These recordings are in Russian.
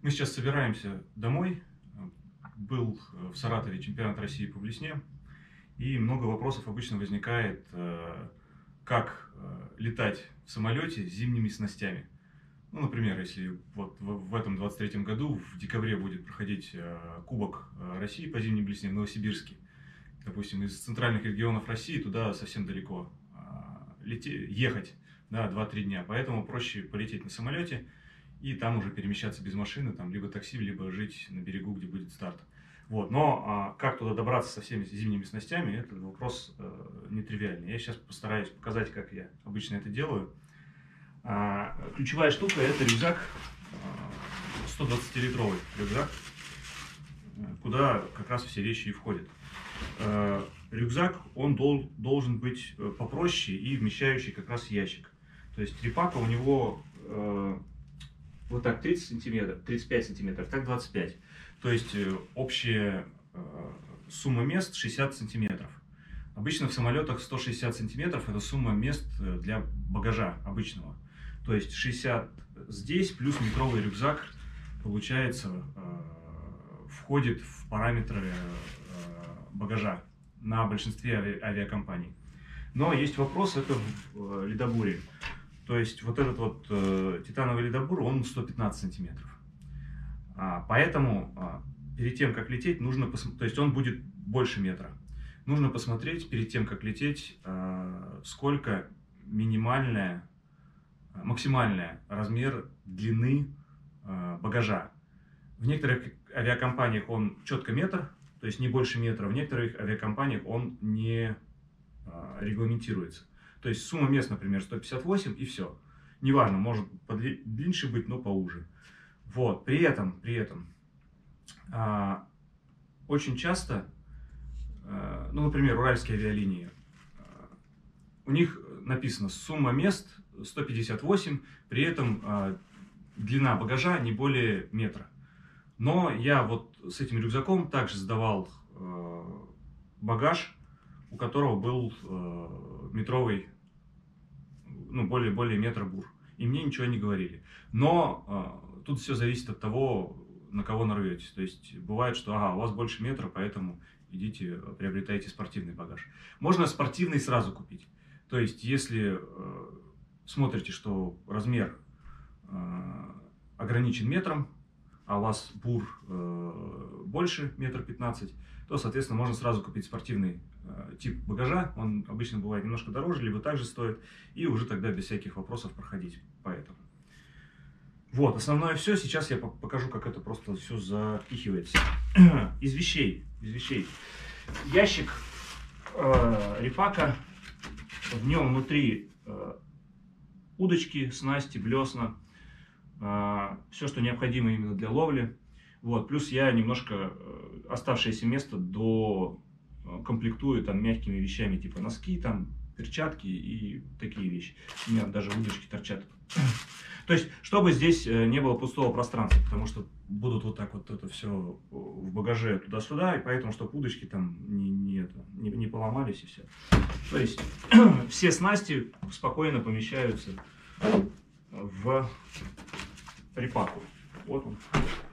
Мы сейчас собираемся домой. Был в Саратове чемпионат России по блесне. И много вопросов обычно возникает, как летать в самолете с зимними снастями. Ну, например, если вот в этом 23-м году, в декабре, будет проходить Кубок России по зимней блесне в Новосибирске. Допустим, из центральных регионов России туда совсем далеко ехать, да, 2-3 дня. Поэтому проще полететь на самолете и там уже перемещаться без машины, там, либо такси, либо жить на берегу, где будет старт. Вот. Но как туда добраться со всеми зимними снастями, это вопрос нетривиальный. Я сейчас постараюсь показать, как я обычно это делаю. Ключевая штука — это рюкзак, 120-литровый рюкзак, куда как раз все вещи и входят. Рюкзак, он должен быть попроще и вмещающий как раз ящик. То есть репака у него вот так 30 сантиметров, 35 сантиметров, так 25. То есть общая сумма мест 60 сантиметров. Обычно в самолетах 160 сантиметров это сумма мест для багажа обычного. То есть 60 здесь плюс метровый рюкзак, получается, входит в параметры багажа на большинстве авиакомпаний. Но есть вопрос, это в ледобуре. То есть вот этот вот титановый ледобур, он 115 сантиметров. Поэтому перед тем, как лететь, нужно посмотреть, то есть он будет больше метра. Нужно посмотреть перед тем, как лететь, сколько максимальный размер длины багажа. В некоторых авиакомпаниях он четко метр, то есть не больше метра. В некоторых авиакомпаниях он не регламентируется. То есть сумма мест, например, 158 и все. Неважно, может подлиннее быть, но поуже. Вот. При этом очень часто, ну, например, уральские авиалинии, у них написано сумма мест 158, при этом длина багажа не более метра. Но я вот с этим рюкзаком также сдавал багаж, у которого был метровый, ну, более метра бур. И мне ничего не говорили. Но тут все зависит от того, на кого нарветесь. То есть бывает, что у вас больше метра, поэтому идите, приобретайте спортивный багаж. Можно спортивный сразу купить. То есть если смотрите, что размер ограничен метром, а у вас бур больше 1,15 м, то, соответственно, можно сразу купить спортивный тип багажа. Он обычно бывает немножко дороже, либо также стоит, и уже тогда без всяких вопросов проходить по этому. Вот, основное все. Сейчас я покажу, как это просто все запихивается. Из вещей. Ящик репака, в нем внутри удочки, снасти, блесна, все, что необходимо именно для ловли. Вот. Плюс я немножко оставшееся место комплектую там мягкими вещами, типа носки, там, перчатки и такие вещи. У меня даже удочки торчат. То есть, чтобы здесь не было пустого пространства, потому что будут вот так вот это все в багаже туда-сюда, и поэтому, чтобы удочки там не поломались и все. То есть, все снасти спокойно помещаются в репаку. Вот он.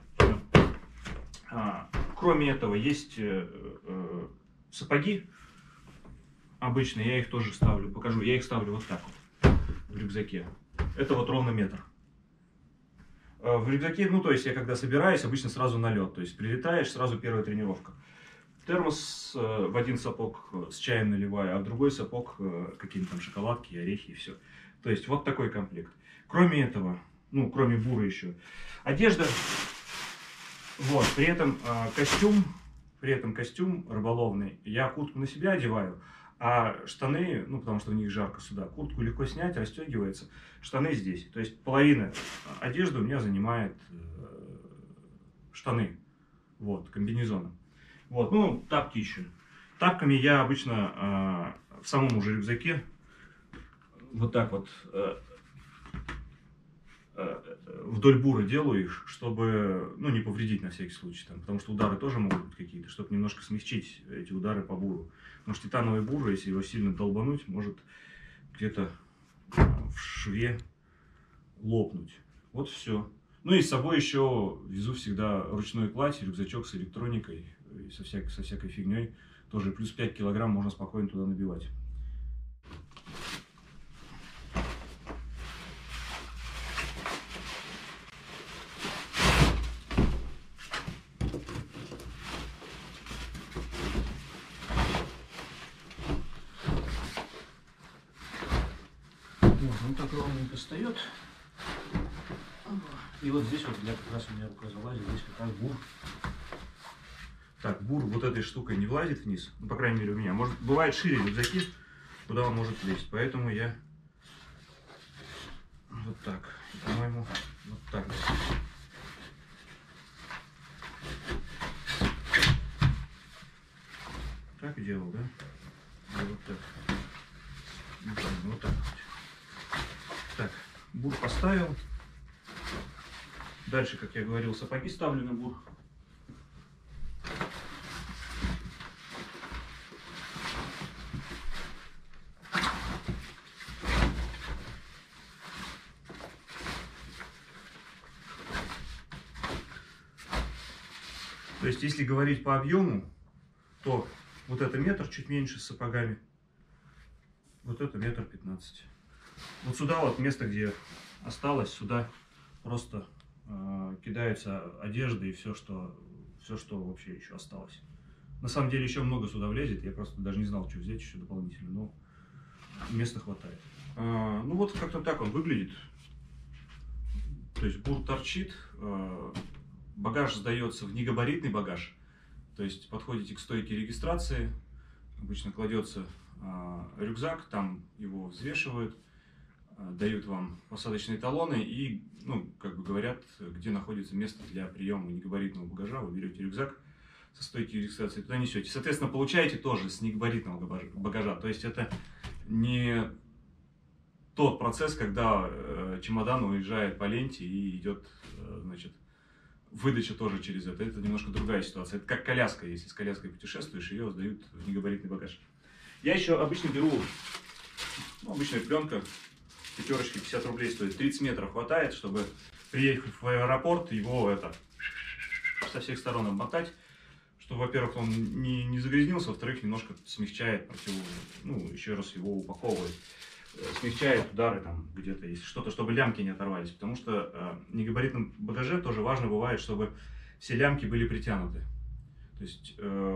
Кроме этого, есть сапоги обычные, я их тоже ставлю, покажу. Я их ставлю вот так вот в рюкзаке. Это вот ровно метр. В рюкзаке, ну, то есть я когда собираюсь, обычно сразу на лед. То есть прилетаешь, сразу первая тренировка. Термос в один сапог с чаем наливаю, а в другой сапог какие-то там шоколадки, орехи и все. То есть вот такой комплект. Кроме этого, ну, кроме буры еще, одежда. Вот, при этом костюм рыболовный. Я куртку на себя одеваю, а штаны, ну, потому что у них жарко сюда, куртку легко снять, расстегивается, штаны здесь. То есть половина одежды у меня занимает штаны, вот, комбинезоном. Вот, ну, тапки еще. Тапками я обычно в самом уже рюкзаке вот так вот вдоль бура делаю их, чтобы, ну, не повредить на всякий случай, там, потому что удары тоже могут быть какие-то, чтобы немножко смягчить эти удары по буру. Потому что титановый бур, если его сильно долбануть, может где-то в шве лопнуть. Вот все. Ну и с собой еще везу всегда ручной кладь, рюкзачок с электроникой, и со всякой фигней. Тоже плюс 5 килограмм можно спокойно туда набивать. Вот, он так ровненько встает. И вот здесь вот как раз у меня рука залазит, здесь как раз бур. Так, бур вот этой штукой не влазит вниз, ну, по крайней мере у меня. Может, бывает шире рюкзаки, куда он может влезть, поэтому я вот так, по-моему, вот так. Так делал, да? И вот так. Вот так. Так, бур поставил. Дальше, как я говорил, сапоги ставлю на бур. То есть, если говорить по объему, то вот это метр, чуть меньше с сапогами. Вот это 1,15 м. Вот сюда вот место, где осталось, сюда просто кидается одежда и все, что вообще еще осталось. На самом деле еще много сюда влезет, я просто даже не знал, что взять еще дополнительно, но места хватает. Ну вот как-то так он выглядит. То есть бур торчит, багаж сдается в негабаритный багаж. То есть подходите к стойке регистрации, обычно кладется рюкзак, там его взвешивают, дают вам посадочные талоны и, ну, как бы говорят, где находится место для приема негабаритного багажа. Вы берете рюкзак со стойки регистрации, туда несете. Соответственно, получаете тоже с негабаритного багажа. То есть это не тот процесс, когда чемодан уезжает по ленте и идет, значит, выдача тоже через это. Это немножко другая ситуация. Это как коляска. Если с коляской путешествуешь, ее сдают в негабаритный багаж. Я еще обычно беру, ну, обычная пленка, пятерочки, 50 рублей стоит. 30 метров хватает, чтобы, приехав в аэропорт, его со всех сторон обмотать. Чтобы, во-первых, он не загрязнился, во-вторых, немножко смягчает, ну, еще раз его упаковывает. Смягчает удары там где-то, если что-то, чтобы лямки не оторвались. Потому что в негабаритном багаже тоже важно бывает, чтобы все лямки были притянуты. То есть,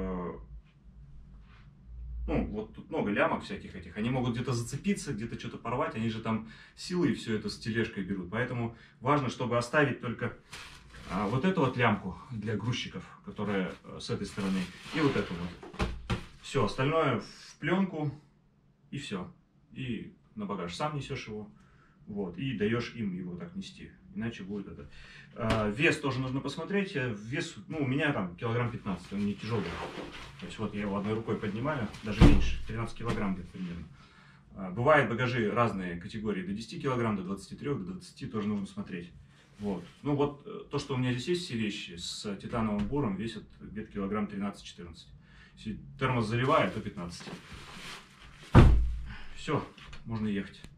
ну, вот тут много лямок всяких этих. Они могут где-то зацепиться, где-то что-то порвать. Они же там силой все это с тележкой берут. Поэтому важно, чтобы оставить только вот эту вот лямку для грузчиков, которая с этой стороны, и вот эту вот. Все, остальное в пленку, и все. И на багаж сам несешь его, вот, и даешь им его так нести. Иначе будет это. Вес тоже нужно посмотреть. Вес, ну, у меня там килограмм 15, он не тяжелый. То есть вот я его одной рукой поднимаю, даже меньше, 13 килограмм где-то примерно. Бывают багажи разные категории, до 10 килограмм, до 23, до 20 тоже нужно смотреть. Вот. Ну вот то, что у меня здесь есть, все вещи с титановым буром весят где-то килограмм 13-14. Если термос заливает, то 15. Все, можно ехать.